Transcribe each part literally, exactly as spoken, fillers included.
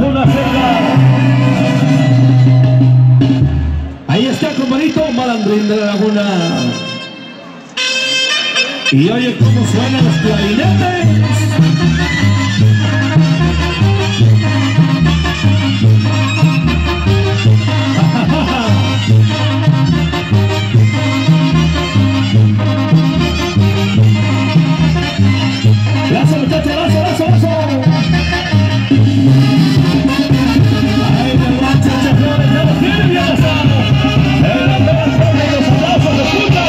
Laguna Seca. Ahí está, compadrito, Malandrín de la Laguna. Y oye cómo suenan los clarinetes. Lazo, muchachos, lazo, lazo, lazo. Ay, me mancha, chaflones, ya los tienen, ya los amo. El abrazo y los abrazos de puta.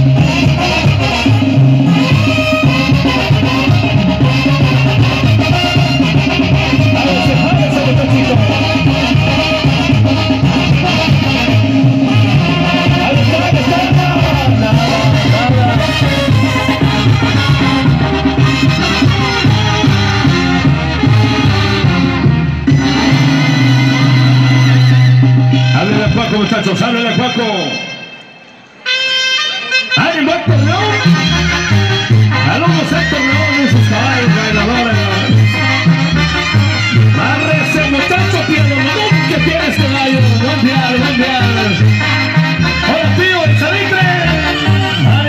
A ver, se jale ese muchachito. Ahí está, ahí está. Nada, nada. Háblale a Paco, muchachos, háblale a Paco.